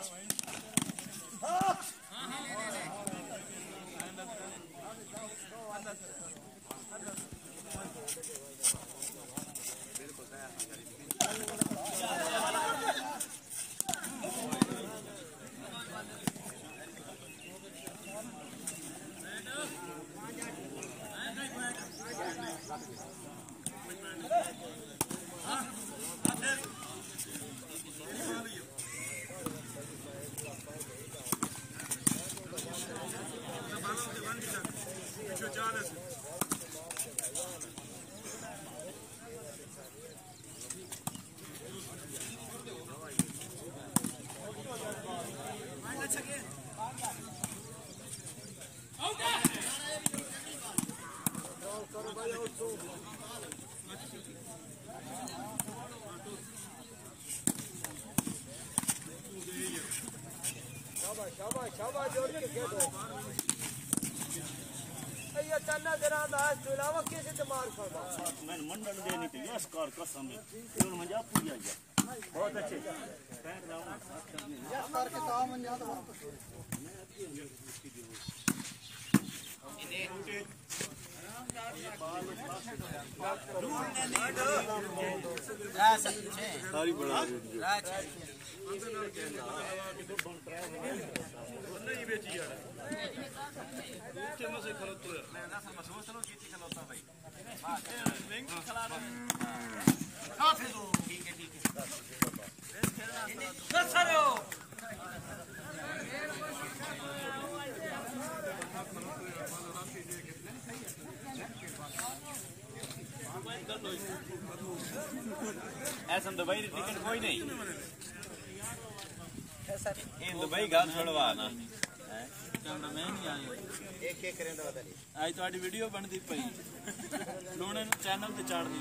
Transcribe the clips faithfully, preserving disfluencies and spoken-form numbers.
शाबाश शाबाश जोड़ के खेलो ये तन्ना जरा दास के अलावा कैसे दिमाग खड़ा मैं मंडल देने के लिए स्कार कसम है केवल मजा पूजा गया बहुत अच्छे पैर लाओ यस स्कार के काम में याद वापस सारी बड़ा नहीं बेची यार से खलोतो मैं ना समझ सोच लो कितनी खलोता भाई हां रिंग खिला रहे काफी दो ठीक है ठीक है खेलना सरो ऐसा दुबई की टिकट कोई नहीं इन दुबई गाल छोड़वा ना कैमरामैन ही आए एक एक करें तो बता आज तुम्हारी वीडियो बनती पई लोने चैनल ते चाड़नी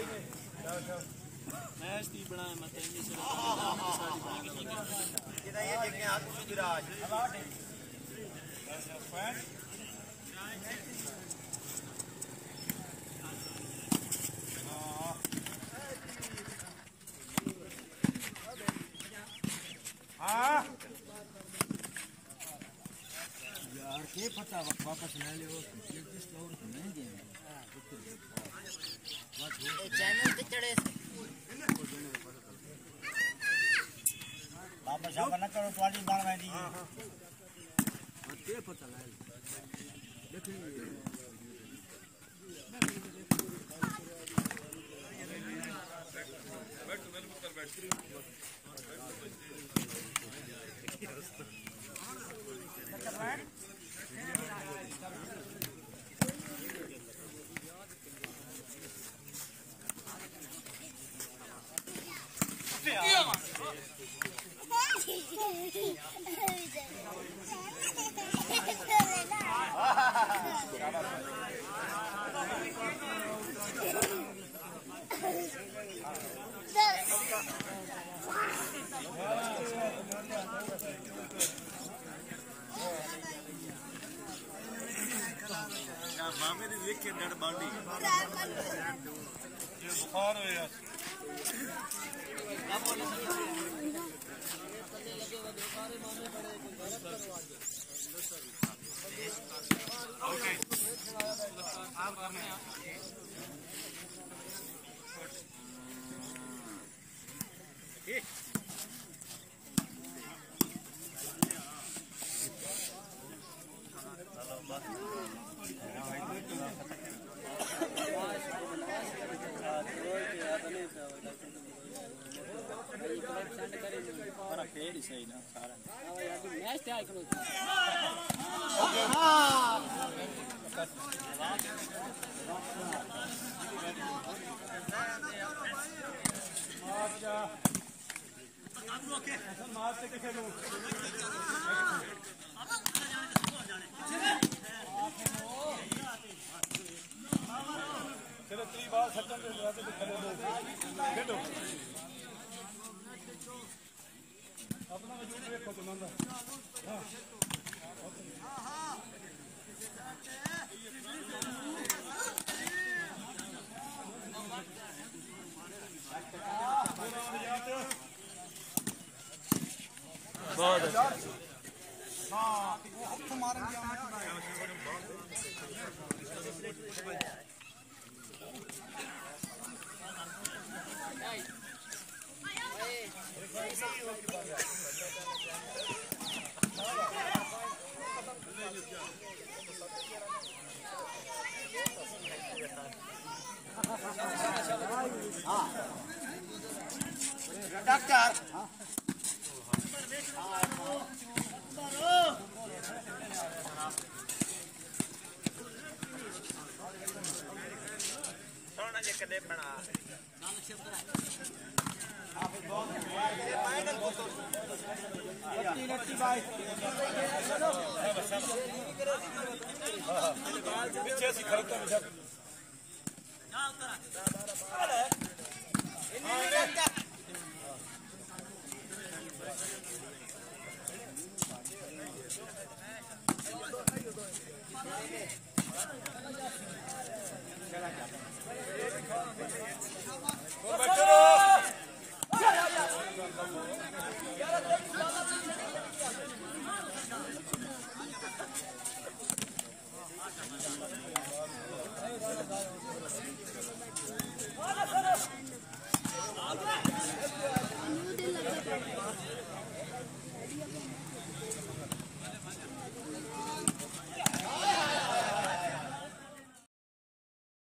मैच दी बनाए मत इंग्लिश से सारी बनेगी ठीक है जिदा ये देखें हाथ सुराज हाँ यार के पता वापस ले ले वो किस फ्लोर पे नहीं दे चैनल पे चढ़े वापस आप ना करो तुम्हारी बार में दी के पता ले देखिए बैठ मेरे ऊपर बैठ मामे ने देख के डर बांडी ये बुखार हो यार ओके आप करने ठीक para फेर ही सही ना सारा यार मैच ते आइकन हां ओके मार से खेलो चलो तीन बार सत्तर पे लगा के खेलो दो खेलो अपना वजूद देखो तो नंदा हां हां हां बहुत ना जे कदे बना पीछे से खड़ता है